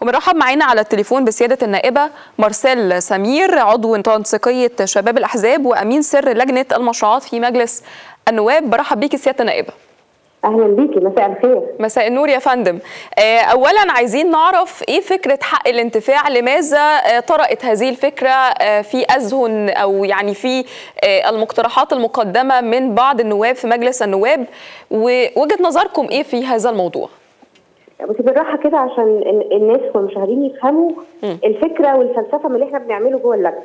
وبنرحب معانا على التليفون بسيادة النائبة مارسيل سمير، عضو تنسيقية شباب الأحزاب وأمين سر لجنة المشروعات في مجلس النواب. برحب بيكي سيادة النائبة. اهلا بيكي، مساء الخير. مساء النور يا فندم. اولا عايزين نعرف ايه فكره حق الانتفاع، لماذا طرأت هذه الفكره في اذهن او يعني في المقترحات المقدمه من بعض النواب في مجلس النواب، ووجهه نظركم ايه في هذا الموضوع؟ بس بالراحه كده عشان الناس والمشاهدين يفهموا الفكره والفلسفه من اللي احنا بنعمله جوه اللجنه.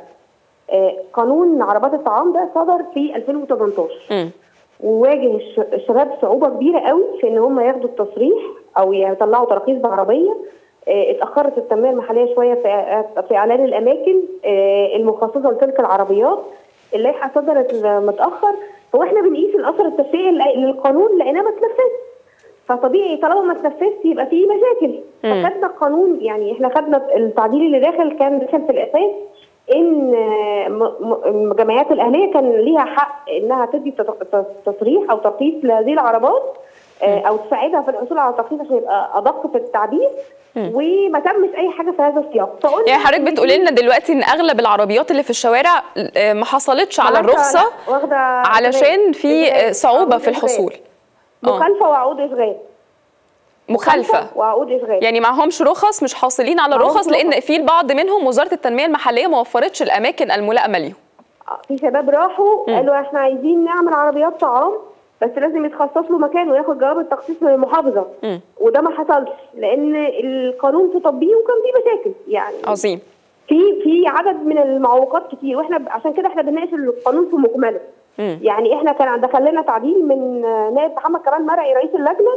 قانون عربات الطعام ده صدر في 2018 وواجه الشباب صعوبه كبيره قوي في ان هم ياخدوا التصريح او يطلعوا تراخيص بعربيه. اتاخرت التنميه المحليه شويه في اعلان الاماكن المخصصه لتلك العربيات. اللائحه صدرت متاخر، واحنا بنقيس الاثر التشريعي للقانون لقيناه ما اتنفذش، فطبيعي طالما ما اتنفذش يبقى فيه مشاكل. فخدنا القانون، يعني احنا خدنا التعديل اللي داخل في الاساس ان الجمعيات الاهليه كان ليها حق انها تدي تصريح او ترخيص لهذه العربات او تساعدها في الحصول على ترخيص عشان يبقى ادق في التعبير، وما تمش اي حاجه في هذا السياق. يعني حضرتك بتقولي لنا دلوقتي ان اغلب العربيات اللي في الشوارع ما حصلتش على الرخصه علشان في صعوبه في الحصول، مخالفه وعقود اشغال. مخالفه وعقود اشغال، يعني معهمش رخص، مش حاصلين على رخص، لان في البعض منهم وزاره التنميه المحليه ما وفرتش الاماكن الملائمه ليهم. في شباب راحوا قالوا احنا عايزين نعمل عربيات طعام بس لازم يتخصص له مكان وياخد جواب التخصيص من المحافظه، وده ما حصلش لان القانون في تطبيقه كان فيه مشاكل. يعني عظيم، في عدد من المعوقات كتير، واحنا عشان كده احنا بنناقش القانون في مجمله. يعني احنا كان دخل لنا تعديل من نائب محمد كمال مرعي رئيس اللجنه،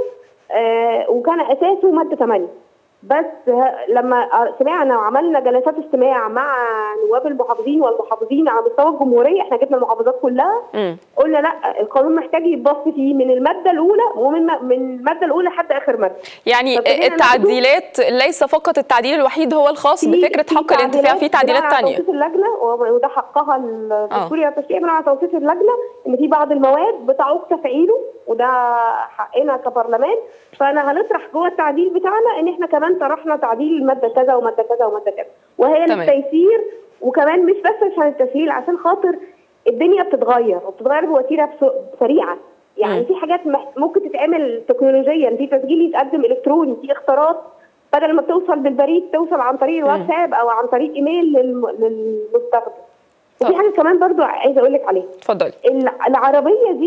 وكان اساسه ماده 8. بس لما سمعنا وعملنا جلسات استماع مع نواب المحافظين والمحافظين على مستوى الجمهوريه، احنا جبنا المحافظات كلها، قلنا لا، القانون محتاج يتبص فيه من الماده الاولى ومن الماده الاولى حتى اخر ماده. يعني التعديلات ليس فقط التعديل الوحيد هو الخاص بفكره حق الانتفاع، في تعديلات ثانيه. توصيف اللجنه وده حقها الدستوري والتشريعي من على توصيف اللجنه ان في بعض المواد بتعوق تفعيله، وده حقنا كبرلمان. فانا هنطرح جوه التعديل بتاعنا ان احنا كمان طرحنا تعديل ماده كذا وماده كذا وماده كذا، وهي للتيسير، وكمان مش بس عشان التسهيل، عشان خاطر الدنيا بتتغير وبتتغير بوتيره سريعه. يعني في حاجات ممكن تتعمل تكنولوجيا، في تسجيل يتقدم الكتروني، في اختراط بدل ما توصل بالبريد توصل عن طريق الواتساب او عن طريق ايميل للمستخدم. وفي حاجه كمان برضو عايزه اقول لك عليها. اتفضلي. العربيه دي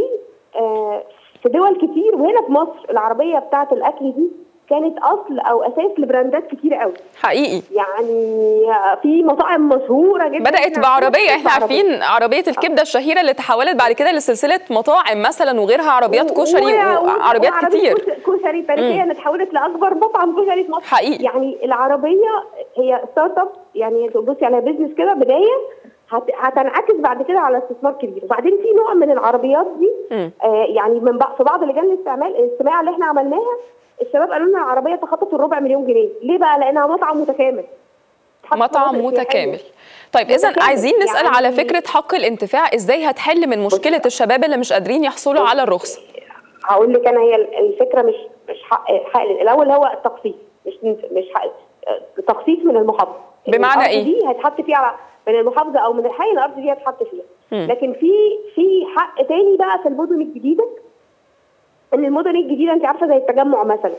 في دول كتير، وهنا في مصر العربيه بتاعه الاكل دي كانت اصل او اساس لبراندات كتير قوي حقيقي. يعني في مطاعم مشهوره جدا بدات بعربيه، احنا عارفين عربيه الكبده الشهيره اللي تحولت بعد كده لسلسله مطاعم مثلا، وغيرها عربيات كشري وعربيات كتير كشري تاريخيه اللي اتحولت لاكبر مطعم كشري في مصر حقيقي. يعني العربيه هي ستارت اب، يعني تبصي على بيزنس كده بدايه هتنعكس بعد كده على استثمار كبير. وبعدين في نوع من العربيات دي يعني في بعض لجان الاستماع اللي احنا عملناها، الشباب قالوا لنا العربيه تخطط ال400,000 جنيه. ليه بقى؟ لانها مطعم متكامل. مطعم متكامل. طيب اذا عايزين نسال يعني على فكره حق الانتفاع، ازاي هتحل من مشكله الشباب اللي مش قادرين يحصلوا على الرخصه؟ هقول لك انا، هي الفكره مش حق الاول هو التخصيص، مش حق تخصيص من المحافظه. بمعنى ايه؟ دي هيتحط فيها من المحافظه او من الحي، الارض دي هتحط فيها. لكن في حق تاني بقى في المدن الجديده، ان المدن الجديده انت عارفه زي التجمع مثلا،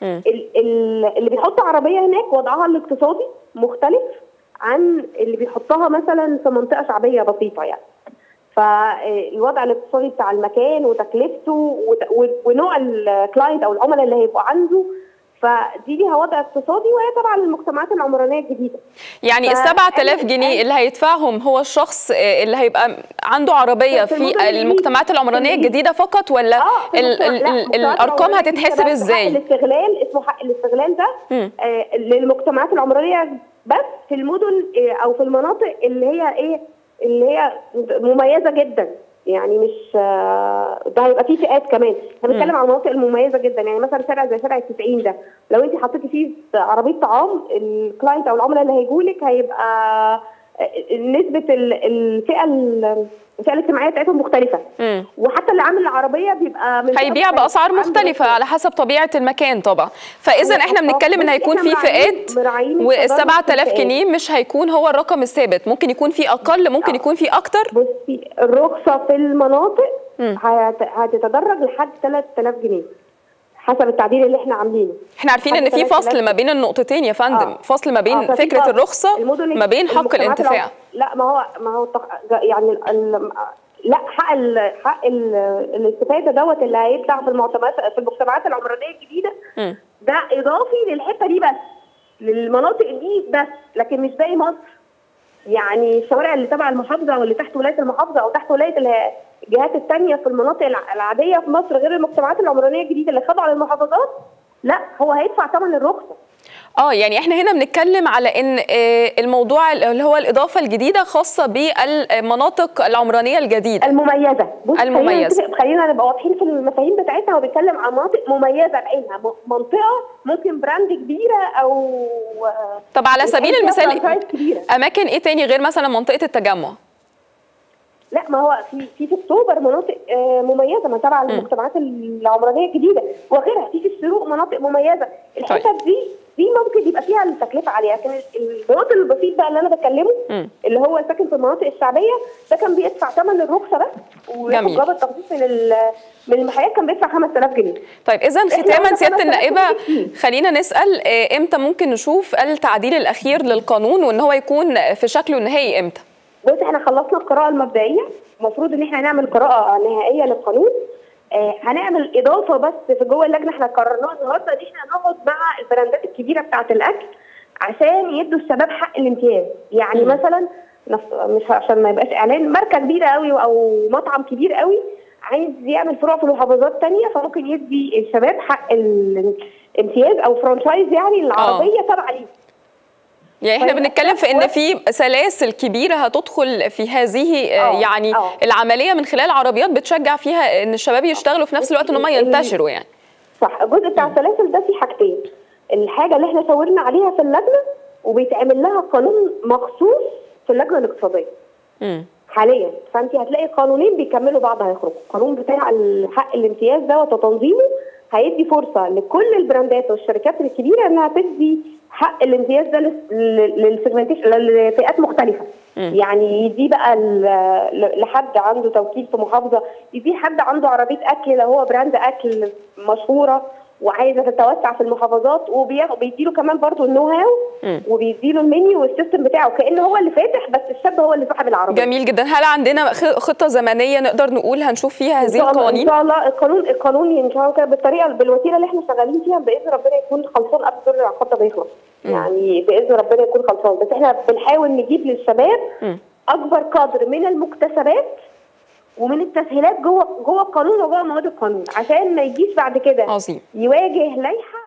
اللي بيحط عربيه هناك وضعها الاقتصادي مختلف عن اللي بيحطها مثلا في منطقه شعبيه بسيطه. يعني فالوضع الاقتصادي بتاع المكان وتكلفته ونوع الكلاينت او العملاء اللي هيبقوا عنده، فدي ليها وضع اقتصادي، وهي طبعا المجتمعات العمرانيه الجديده. يعني ال7000 جنيه اللي هيدفعهم هو الشخص اللي هيبقى عنده عربيه في المجتمعات العمرانيه الجديده فقط، ولا الارقام هتتحسب ازاي؟ الاستغلال اسمه حق الاستغلال ده للمجتمعات العمرانيه بس في المدن او في المناطق اللي هي مميزه جدا. يعني مش ده هيبقى فيه فئات كمان، احنا بنتكلم عن المناطق المميزه جدا. يعني مثلا شارع زي شارع 90 ده لو انت حطيتي فيه عربيه طعام، الكلاينت او العملاء اللي هيجوا لك هيبقى نسبه الفئه الاجتماعيه بتاعتهم مختلفه. وحتى اللي عامل العربيه بيبقى هيبيع باسعار مختلفه على حسب طبيعه المكان طبعا. فاذا احنا بنتكلم ان هيكون في فئات، وال 7000 جنيه مش هيكون هو الرقم الثابت، ممكن يكون في اقل، ممكن يكون في اكتر. بصي الرخصه في المناطق هتتدرج لحد 3000 جنيه حسب التعديل اللي احنا عاملينه. احنا عارفين ان في فصل ما بين النقطتين يا فندم، فصل ما بين فكره الرخصه ما بين حق الانتفاع. لا ما هو يعني لا حق الاستفاده دوت اللي هيبدع في المجتمعات العمرانيه الجديده ده اضافي للحته دي بس، للمناطق دي بس، لكن مش باقي مصر. يعني الشوارع اللي تبع المحافظه واللي تحت ولايه المحافظه او تحت ولايه الجهات الثانيه في المناطق العاديه في مصر غير المجتمعات العمرانيه الجديده اللي خاضعه للمحافظات، لا هو هيدفع ثمن الرخصه. يعني احنا هنا بنتكلم على ان الموضوع اللي هو الاضافه الجديده خاصه بالمناطق العمرانيه الجديده المميزه. المميزه. خلينا نبقى واضحين في المفاهيم بتاعتها، وبنتكلم عن مناطق مميزه بعينها، منطقه ممكن براند كبيره او طب على سبيل المثال اماكن ايه تاني غير مثلا منطقه التجمع؟ لا ما هو في اكتوبر مناطق مميزه ما تبع المجتمعات العمرانيه الجديده، وغيرها في الشروق مناطق مميزه. الحتت دي ممكن يبقى فيها التكلفه عاليه، لكن المواطن البسيط بقى اللي انا بكلمه اللي هو ساكن في المناطق الشعبيه ده كان بيدفع ثمن الرخصه بس، وجاب التخصيص من المحلات كان بيدفع 5000 جنيه. طيب اذا ختاما سياده النائبه خلينا نسال امتى ممكن نشوف التعديل الاخير للقانون وان هو يكون في شكله النهائي امتى؟ بص احنا خلصنا القراءه المبدئيه، المفروض ان احنا هنعمل قراءه نهائيه للقانون. هنعمل اضافه بس في جوه اللجنه احنا قررناها النهارده ان احنا نقعد مع البراندات الكبيره بتاعه الاكل عشان يدوا الشباب حق الامتياز. يعني مثلا مش عشان ما يبقاش اعلان، ماركه كبيره قوي او مطعم كبير قوي عايز يعمل فروع في محافظات ثانيه، فممكن يدي الشباب حق الامتياز او فرانشايز يعني العربيه تبع ليه. يعني احنا بنتكلم في ان في سلاسل كبيره هتدخل في هذه يعني العمليه من خلال عربيات بتشجع فيها ان الشباب يشتغلوا في نفس الوقت ان هم ينتشروا. يعني صح. الجزء بتاع السلاسل ده فيه حاجتين، الحاجه اللي احنا شاورنا عليها في اللجنه وبيتعمل لها قانون مخصوص في اللجنه الاقتصاديه حاليا، فانت هتلاقي قانونين بيكملوا بعض هيخرجوا. القانون بتاع حق الامتياز ده وتنظيمه هيدي فرصه لكل البراندات والشركات الكبيره انها تدي حق الامتياز ده للسيجمنتيشن لفئات مختلفه. يعني يدي بقى لحد عنده توكيل في محافظه، يدي حد عنده عربيه اكل لو هو براند اكل مشهوره وعايزه تتوسع في المحافظات، وبيديله كمان برضو النو هاو وبيديله المنيو والسيستم بتاعه كانه هو اللي فاتح، بس الشاب هو اللي صاحب العربيه. جميل جدا. هل عندنا خطه زمنيه نقدر نقول هنشوف فيها هذه القوانين؟ ان شاء الله القانون ان شاء الله بالطريقه بالوسيله اللي احنا شغالين فيها باذن ربنا يكون خلصان قبل دور العقد ما يخلص. يعني باذن ربنا يكون خلصان، بس احنا بنحاول نجيب للشباب اكبر قدر من المكتسبات ومن التسهيلات جوه القانون وجوه مواد القانون عشان ما يجيش بعد كده يواجه لائحه